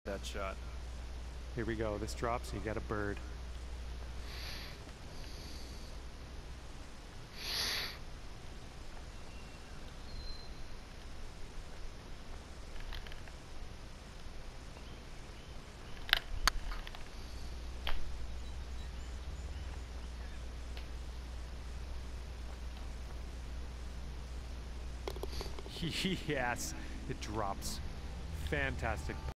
that shot. Here we go. This drops, you got a bird. Yes, it drops. Fantastic.